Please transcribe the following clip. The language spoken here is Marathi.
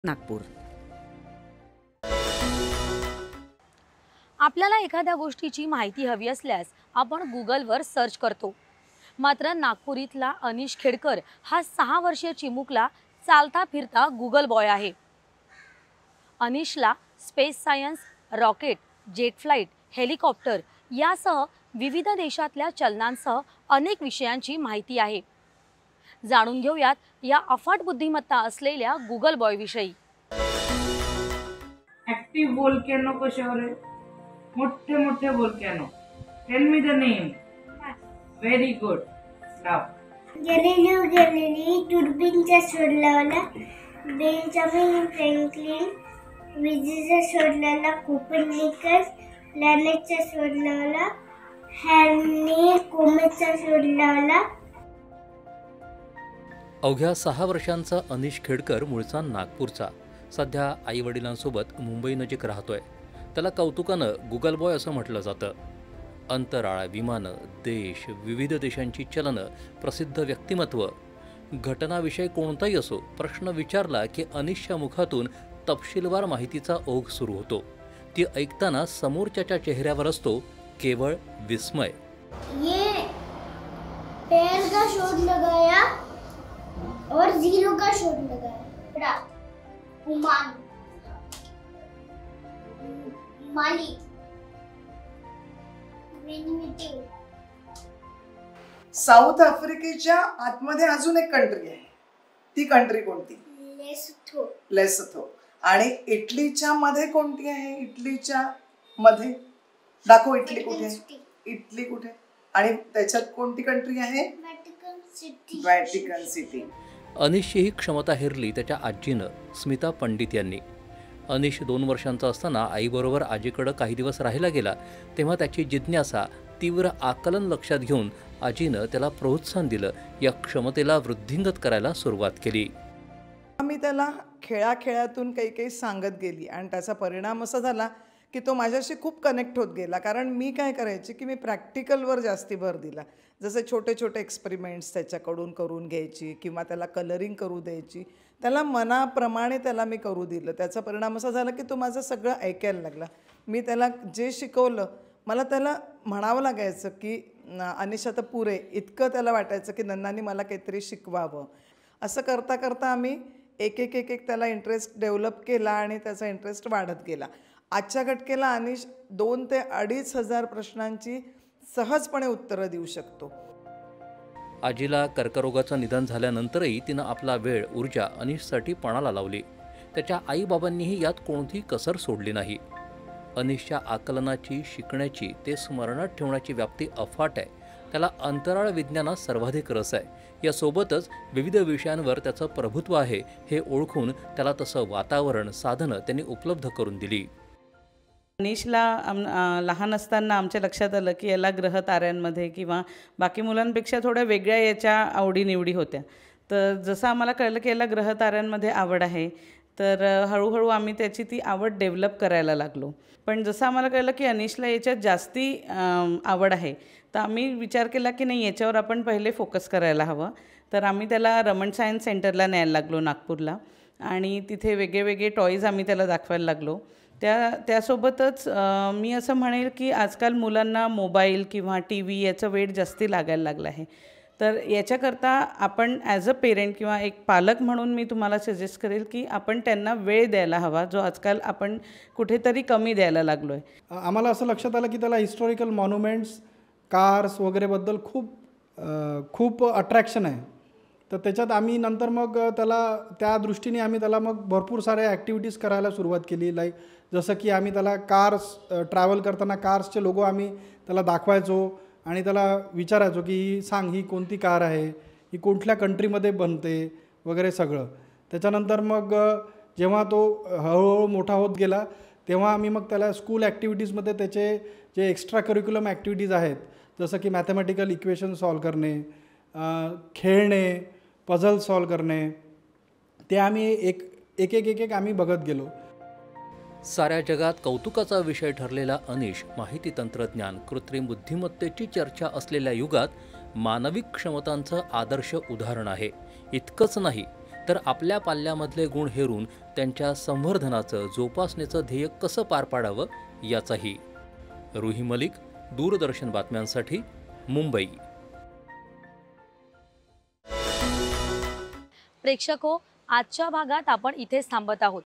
नागपूर। आपल्याला एखाद्या गोष्टीची माहिती हवी असल्यास आपण गुगलवर सर्च करतो। मात्र नागपूर इथला अनिश खेडकर हा 6 वर्षीय चिमुकला चालता फिरता गुगल बॉय आहे। अनिशला space science, rocket, jet flight, helicopter यासह विविध देशातल्या चलनांसह अनेक विषयांची माहिती आहे। जाणून घेऊयात या अफाट बुद्धिमत्ता असलेल्या गुगल बॉय विषयी। एक्टिव वोल्केनो कशावर आहे? मोठे मोठे volcano. Tell me the name. Very good. Now Galileo Galilei दुर्बिणचा शोध लावला, बेंजामिन फ्रँकलिन विजेचा शोध लावला, कोपर्निकस प्लॅनेटचा शोध लावला, हॅली कोमेटचा शोध लावला। अवघ्या 6 वर्षांचा अनिश खेडकर मूळचा नागपूरचा, सध्या आई वडिलांसोबत मुंबई नजीक राहतोय। त्याला कौतुकानं गुगल बॉय असं म्हटलं जातं। अंतराळ, विमानं, देश, विविध देशांची चलनं, प्रसिद्ध व्यक्तिमत्व, घटनाविषय कोणताही असो, प्रश्न विचारला की अनिशच्या मुखातून तपशीलवार माहितीचा ओघ सुरू होतो। ती ऐकताना समोरच्याच्या चेहऱ्यावर असतो केवळ विस्मय। ये पैर का शोध लगाया और जीरो का शोध लगाया। ओमान, माली, साऊथ आफ्रिकेच्या आतमध्ये अजून एक कंट्री आहे, ती कंट्री कोणती? लेसोथो। लेसोथो। आणि इटलीच्या मध्ये कोणती आहे? इटलीच्या मध्ये दाखव, इटली कुठे आहे? इटली कुठे? आणि त्याच्यात कोणती कंट्री आहे? Vatican city. Vatican city. अनिशची ही क्षमता हेरली त्याच्या आजीनं, स्मिता पंडित यांनी। अनिश 2 वर्षांचा असताना आईबरोबर आजीकडे काही दिवस राहायला गेला, तेव्हा त्याची जिज्ञासा, तीव्र आकलन लक्षात घेऊन आजीनं त्याला प्रोत्साहन दिलं, या क्षमतेला वृद्धिंगत करायला सुरुवात केली। मी त्याला खेळाखेळातून काही काही सांगत गेली आणि त्याचा परिणाम असा झाला की तो माझ्याशी खूप कनेक्ट होत गेला। कारण मी काय करायची की मी प्रॅक्टिकलवर जास्ती भर दिला। जसे छोटे छोटे एक्सपेरिमेंट्स त्याच्याकडून करून घ्यायची किंवा त्याला कलरिंग करू द्यायची, त्याला मनाप्रमाणे त्याला मी करू दिलं। त्याचा परिणाम असा झाला की तो माझं सगळं ऐकायला लागला। मी त्याला जे शिकवलं, मला त्याला म्हणावं लागायचं की अनिश आता पुरे, इतकं त्याला वाटायचं की नन्नानी मला काहीतरी शिकवावं। असं करता करता आम्ही एक एक एक एक त्याला इंटरेस्ट डेव्हलप केला आणि त्याचा इंटरेस्ट वाढत गेला। आजच्या घटकेला अनिश 2 ते 2,500 प्रश्नांची सहजपणे उत्तरं देऊ शकतो। आजीला कर्करोगाचं निधन झाल्यानंतरही तिनं आपला वेळ, ऊर्जा अनिशसाठी पणाला लावली। त्याच्या आईबाबांनीही यात कोणतीही कसर सोडली नाही। अनिशच्या आकलनाची, शिकण्याची, ते स्मरणात ठेवण्याची व्याप्ती अफाट आहे। त्याला अंतराळ विज्ञानात सर्वाधिक रस आहे। यासोबतच विविध विषयांवर त्याचं प्रभुत्व आहे हे ओळखून त्याला तसं वातावरण, साधनं त्यांनी उपलब्ध करून दिली। अनिशला लहान असताना आमच्या लक्षात आलं की याला ग्रह ताऱ्यांमध्ये किंवा बाकी मुलांपेक्षा थोड्या वेगळ्या याच्या आवडीनिवडी होत्या। तर जसं आम्हाला कळलं की याला ग्रह ताऱ्यांमध्ये आवड आहे, तर हळूहळू आम्ही त्याची ती आवड डेव्हलप करायला लागलो। पण जसं आम्हाला कळलं की अनिशला याच्यात जास्ती आवड आहे, तर आम्ही विचार केला की नाही, याच्यावर आपण पहिले फोकस करायला हवं। तर आम्ही त्याला रमण सायन्स सेंटरला न्यायला लागलो नागपूरला, आणि तिथे वेगळे टॉईज आम्ही त्याला दाखवायला लागलो। त्यासोबतच मी असं म्हणेल की आजकाल मुलांना मोबाईल किंवा TV याचं वेड जास्ती लागायला लागलं आहे। तर याच्याकरता आपण ॲज अ पेरेंट किंवा एक पालक म्हणून मी तुम्हाला सजेस्ट करेल की आपण त्यांना वेळ द्यायला हवा, जो आजकाल आपण कुठेतरी कमी द्यायला लागलो आहे। आम्हाला असं लक्षात आलं की त्याला हिस्टॉरिकल मॉन्युमेंट्स, कार्स वगैरेबद्दल खूप अट्रॅक्शन आहे। तर त्याच्यात आम्ही नंतर मग त्याला त्या दृष्टीने आम्ही त्याला मग भरपूर साऱ्या ॲक्टिव्हिटीज करायला सुरुवात केली। लाईक जसं की आम्ही त्याला कार्स, ट्रॅव्हल करताना कार्सचे लोगो आम्ही त्याला दाखवायचो आणि त्याला विचारायचो की सांग, ही कोणती कार आहे, ही कुठल्या कंट्रीमध्ये बनते वगैरे सगळं। त्याच्यानंतर मग जेव्हा तो हळूहळू मोठा होत गेला, तेव्हा आम्ही मग त्याला स्कूल ॲक्टिव्हिटीजमध्ये त्याचे जे एक्स्ट्रा करिक्युलम ॲक्टिव्हिटीज आहेत, जसं की मॅथमॅटिकल इक्वेशन सॉल्व करणे, खेळणे, पझल सॉल्व करणे, ते आम्ही एक आम्ही बघत गेलो। साऱ्या जगात कौतुकाचा विषय ठरलेला अनिश माहिती तंत्रज्ञान, कृत्रिम बुद्धिमत्तेची चर्चा असलेल्या युगात मानविक क्षमतांचं आदर्श उदाहरण आहे। इतकंच नाही, तर आपल्या पाल्यामधले गुण हेरून त्यांच्या संवर्धनाचं जोपासनेचं ध्येय कसं पार पाडावं याचाही. रुही मलिक, दूरदर्शन बातम्यांसाठी, मुंबई. प्रेक्षको, आजच्या भागात आपण इथेच थांबत आहोत.